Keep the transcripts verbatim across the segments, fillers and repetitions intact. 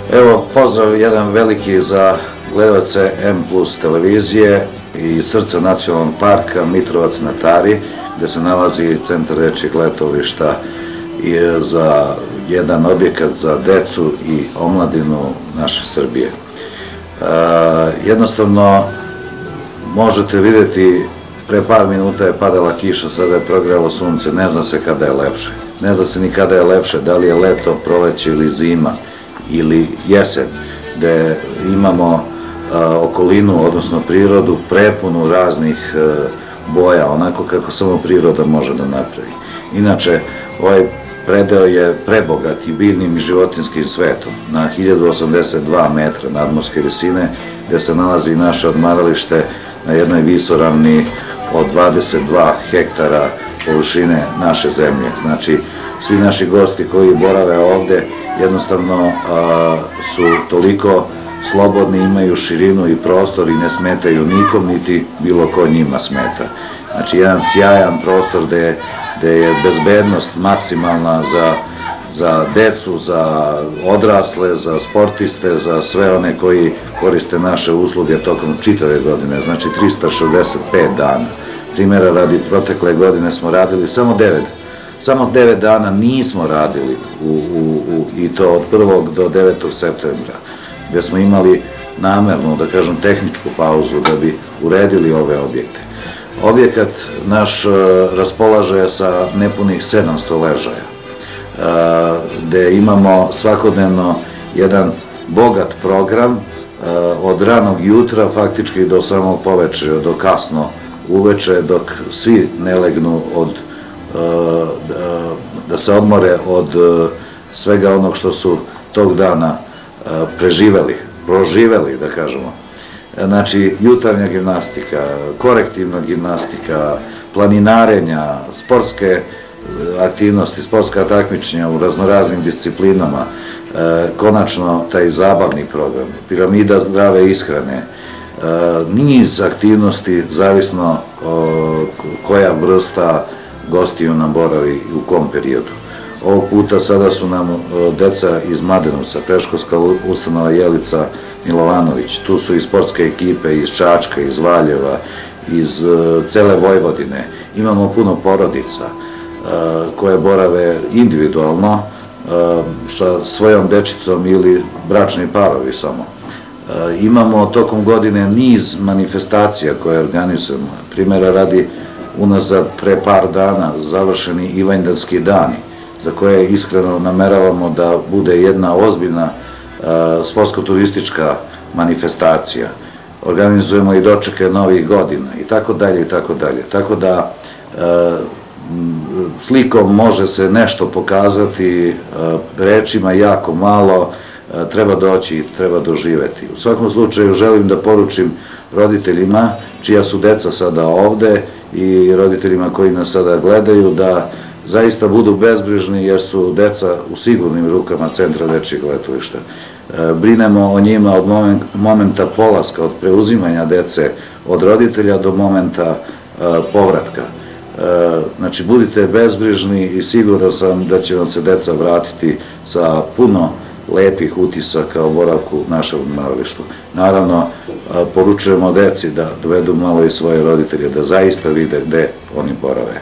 Evo, pozdrav jedan veliki za gledalce M plus televizije i srca nacionalnog parka Mitrovac na Tari, gde se nalazi centar dečijeg letovališta i za jedan objekat za decu i omladinu naše Srbije. Jednostavno, možete vidjeti, pre par minuta je padala kiša, sada je progrelo sunce, ne zna se kada je lepše. Ne zna se ni kada je lepše, da li je leto, proleće ili zima ili jesen, gde imamo okolinu, odnosno prirodu, prepunu raznih boja, onako kako samo priroda može da napravi. Inače, ovaj predeo je prebogat i biljnim i životinskim svetom, na hiljadu osamdeset dva metra nadmorske visine, gde se nalazi naše odmaralište na jednoj visoravni od dvadeset dva hektara površine naše zemlje. Znači, svi naši gosti koji borave ovde jednostavno su toliko slobodni, imaju širinu i prostor i ne smetaju nikom, niti bilo ko njima smeta. Znači, jedan sjajan prostor gde je bezbednost maksimalna za decu, za odrasle, za sportiste, za sve one koji koriste naše usluge tokom čitave godine, znači trista šezdeset pet dana. Primjera radi, protekle godine smo radili samo devet. Samo devet dana nismo radili, i to od prvog do devetog septembra, gde smo imali namernu, da kažem, tehničku pauzu da bi uredili ove objekte. Objekat naš raspolaže sa nepunih sedamsto ležaja, gde imamo svakodnevno jedan bogat program od ranog jutra faktički do samog poveče, do kasno uveče, dok svi ne legnu da se odmore od svega onog što su tog dana preživeli, proživeli, da kažemo. Znači, jutarnja gimnastika, korektivna gimnastika, planinarenja, sportske aktivnosti, sportska takmičenja u raznoraznim disciplinama, konačno taj zabavni program, piramida zdrave ishrane, niz aktivnosti, zavisno koja vrsta gostiju nam boravi u kom periodu. Ovog puta sada su nam deca iz Mladenovca, predškolska ustanova Jelica Milovanović, tu su i sportske ekipe iz Čačka, iz Valjeva, iz cele Vojvodine. Imamo puno porodica koje borave individualno sa svojom dečicom ili bračni parovi samo. Imamo tokom godine niz manifestacija koje organizujemo. Primjera radi, unazad pre par dana završeni Ivanjdanski dani, za koje iskreno nameravamo da bude jedna ozbiljna sportsko-turistička manifestacija. Organizujemo i dočeke novih godina i tako dalje i tako dalje. Tako da slikom može se nešto pokazati, rečima jako malo, treba doći i treba doživeti. U svakom slučaju želim da poručim roditeljima, čija su deca sada ovde, i roditeljima koji nas sada gledaju, da zaista budu bezbrižni, jer su deca u sigurnim rukama centra dečijeg letovališta. Brinemo o njima od momenta polaska, od preuzimanja dece od roditelja do momenta povratka. Znači, budite bezbrižni i siguran sam da će vam se deca vratiti sa puno lepih utisaka o boravku našeg odmarališta. Naravno, poručujemo deci da dovedu malo i svoje roditelje, da zaista vide gde oni borave.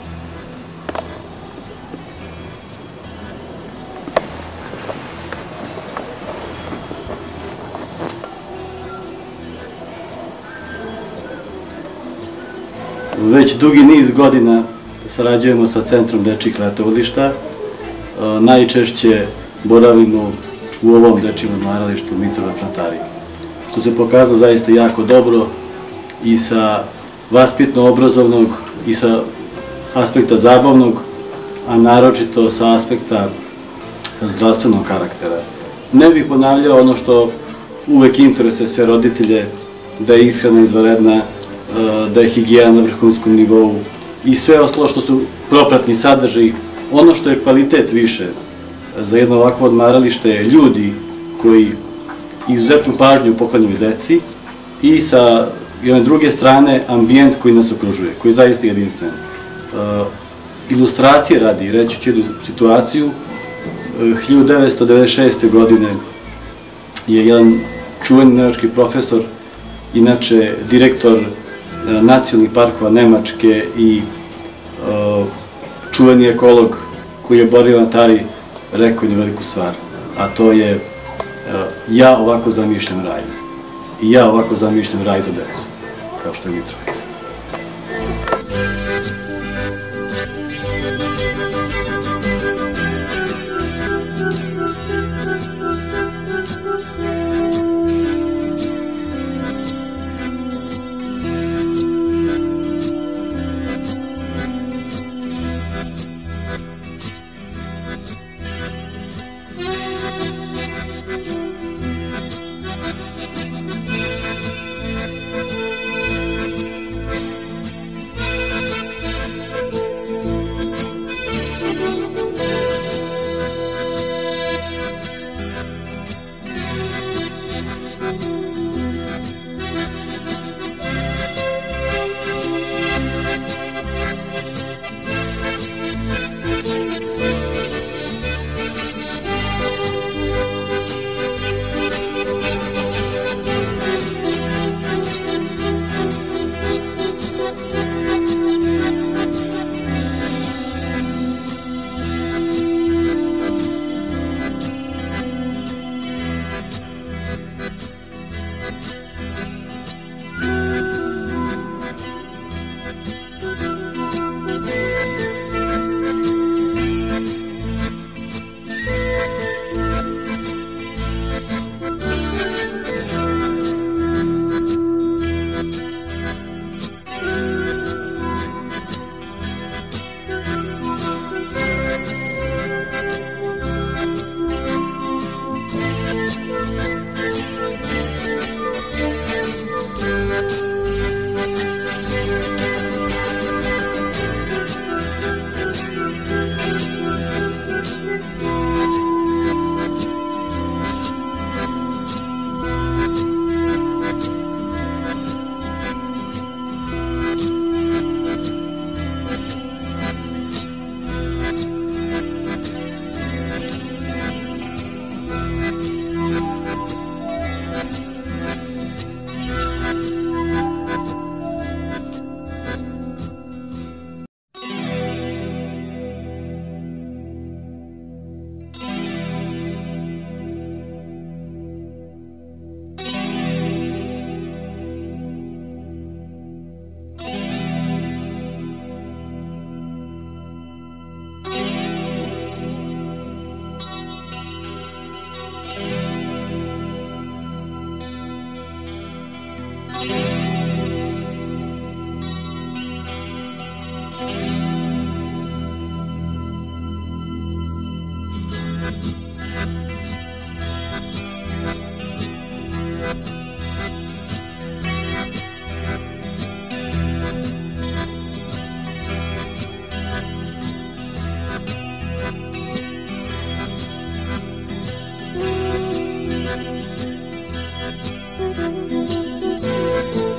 Već dugi niz godina sarađujemo sa Centrom dečijeg letovališta. Najčešće boravimo u ovom dečijem odmaralištu Mitrovac na Tari, što se pokazalo zaista jako dobro i sa vaspitno-obrazovnog i sa aspekta zabavnog, a naročito sa aspekta zdravstvenog karaktera. Ne bih ponavljao ono što uvek interesuje sve roditelje, da je ishrana izvanredna, da je higijena na vrhunskom nivou i sve ostalo što su propratni sadržaji. Ono što je kvalitet više za jedno ovakvo odmaralište je ljudi koji izuzetnu pažnju poklanjaju deci i sa jedne druge strane ambijent koji nas okružuje, koji je zaista jedinstven. Ilustracije radi, reći ću jednu situaciju, hiljadu devetsto devedeset šeste. godine je jedan čuveni nemački profesor, inače direktor nacionalnih parkova Nemačke i čuveni ekolog koji je borio na Tari, rekao jednu veliku stvar, a to je ja ovako zamišljam raj. I ja ovako zamišljam raj za decu, kao što je Mitrovica. Thank you.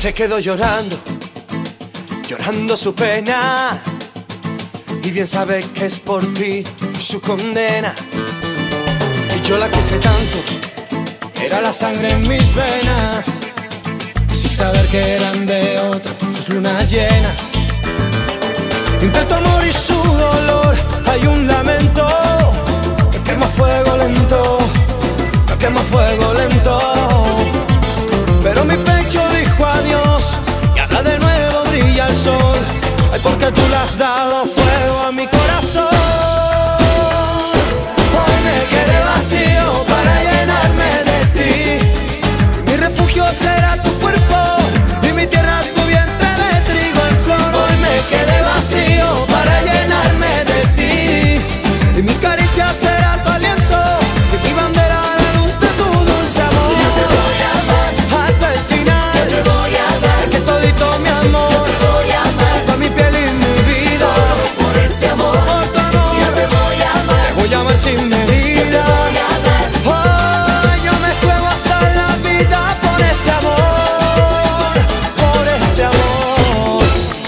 se quedó llorando, llorando su pena, y bien sabe que es por ti su condena. Y yo la quise tanto, era la sangre en mis venas, sin saber que eran de otro sus lunas llenas. Intento amor y su dolor, hay un lamento, me quema fuego lento, me quema fuego lento. Pero mi pecho dijo adiós y ahora de nuevo brilla el sol. Ay, porque tú le has dado fuego a mi corazón. Hoy me quedé vacío para llenarme de ti. Mi refugio será tu cuerpo y mi tierra tu vientre de trigo en flor. Hoy me quedé vacío para llenarme de ti. Y mi caricia será tu aliento y mi bandera la luz de tu dulce amor. Yo te voy a amar hasta el final. Yo te voy a amar que todito mi amor. Yo te voy a amar con mi piel y mi vida. Todo por este amor. Por tu amor. Yo te voy a amar. Te voy a amar sin medida. Yo te voy a amar. Oh, yo me juego hasta la vida por este amor. Por este amor.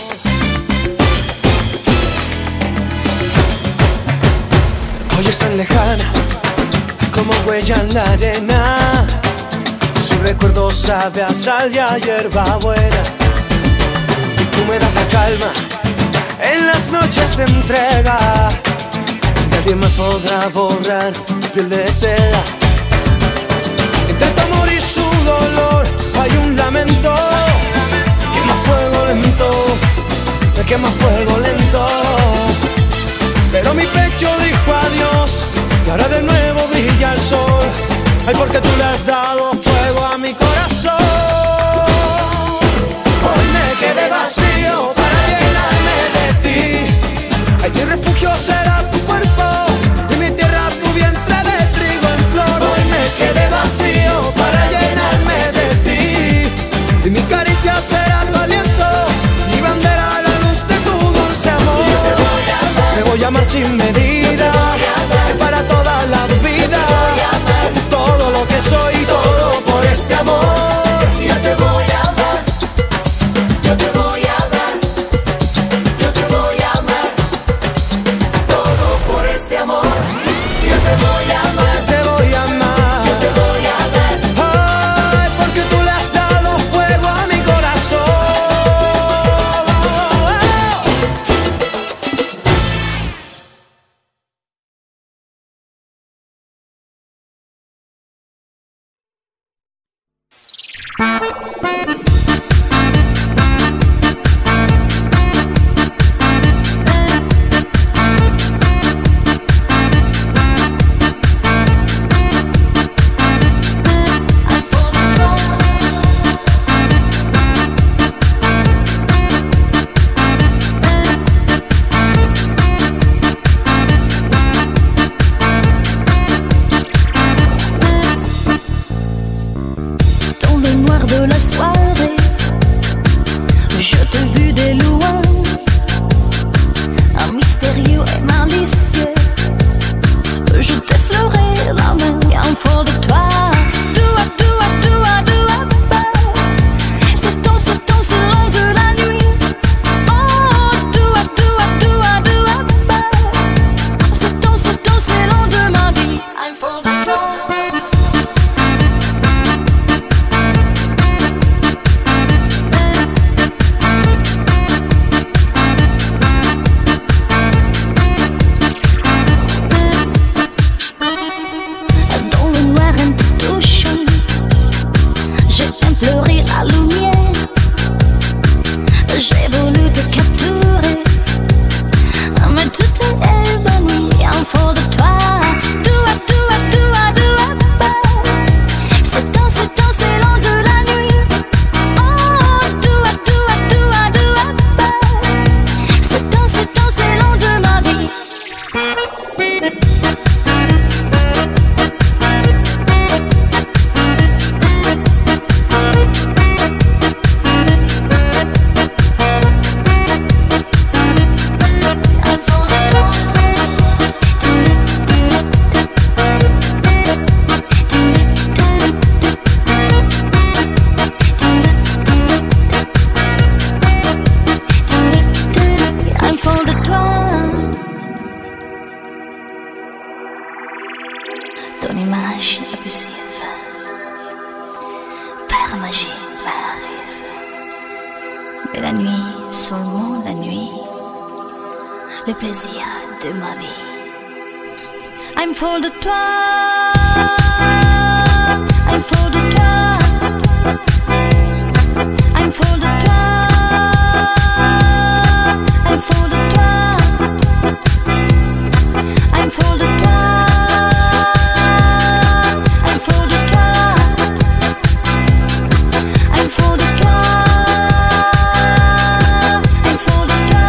Hoy es tan lejana como huella en la arena. Su recuerdo sabe a sal y a hierba buena. Y tú me das la calma en las noches de entrega. Nadie más podrá borrar tu piel de seda. Entre tu amor y su dolor hay un lamento. Me quema fuego lento, me quema fuego lento. Pero mi pecho dijo adiós y ahora de nuevo brilla el sol. Ay, porque tú le has dado fuego a mi corazón. Hoy me quedé vacío para llenarme de ti. Ay, mi refugio será tu cuerpo y mi tierra tu vientre de trigo en flor. Hoy me quedé vacío para llenarme de ti. Y mi caricia será tu aliento, mi bandera la luz de tu dulce amor. Yo te voy a amar, te voy a amar sin medida, para toda la vida, todo lo que soy, todo por este amor. Yo te voy a amar, yo te voy a amar, yo te voy a amar, todo por este amor. Yo te voy a amar, te voy a amar, yo te voy a amar. Ay, porque tú le has dado fuego a mi corazón. seulement la nuit, le plaisir de ma vie. I'm folle de toi, I'm folle de toi, I'm folle de toi, I'm folle de toi, I'm folle de toi, I'm folle de toi, I'm folle de toi, I'm folle de toi.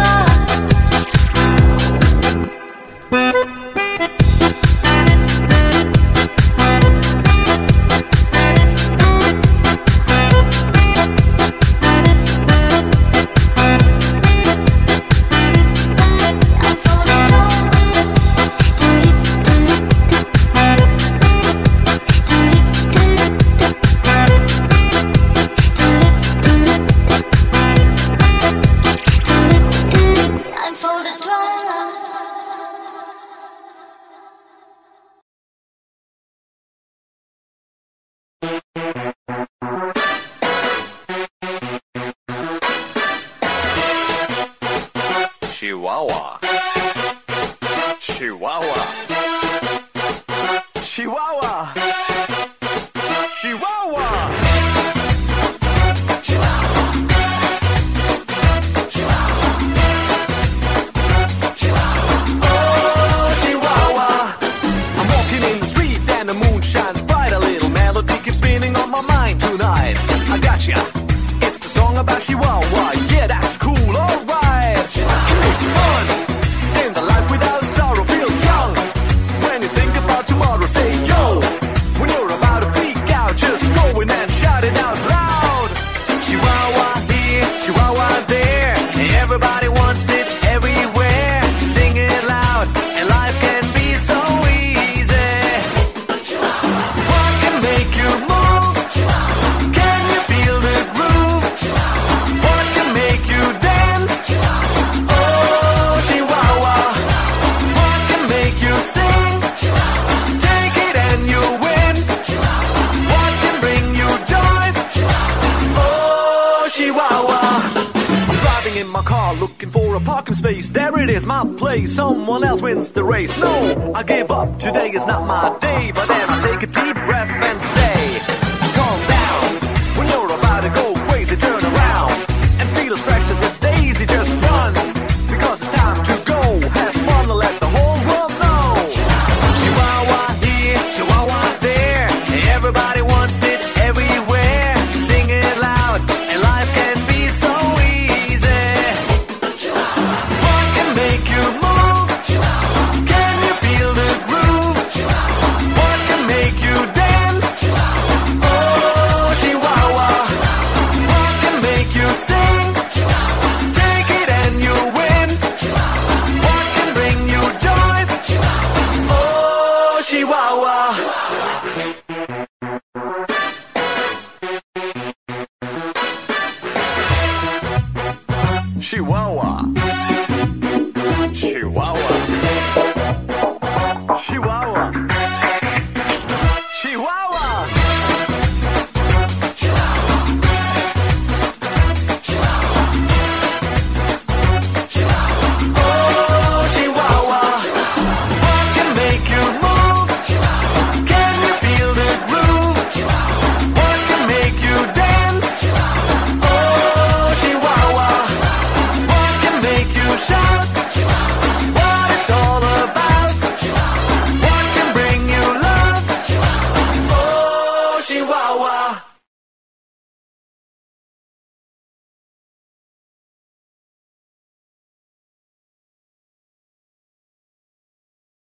Chihuahua, Chihuahua, Chihuahua, Chihuahua, oh Chihuahua. I'm walking in the street and the moon shines bright. A little melody keeps spinning on my mind tonight. I gotcha, it's the song about Chihuahua. Yeah, that's cool, alright. It's fun, in the life without sorrow feels young. When you think about tomorrow, say yo. When you're about to freak out, just go in and shout it out loud. Chihuahua here, Chihuahua there, everybody wants it everywhere. Sing it loud, and life can be so easy. What can make you move? Can you feel the groove? What can make you dance? Oh, Chihuahua. What can make you sing? Take it and you win. What can bring you joy? Oh, Chihuahua. I'm driving in my car looking for a parking space. There it is, my place. Someone else wins the race. No, I give up. Today is not my day. But then I take a deep breath and say, calm down. When you're about to go crazy, turn around and feel as fresh as a daisy. Just run, because it's time to go. Have fun and let the whole world know. Chihuahua here, Chihuahua there, everybody wants it everywhere. Sing it loud, and life can be so easy. What can make you move? Can you feel the groove? What can make you dance? Oh, Chihuahua. What can make you sing? Take it and you win. What can bring you joy? Oh, Chihuahua. Chihuahua, Chihuahua, Chihuahua.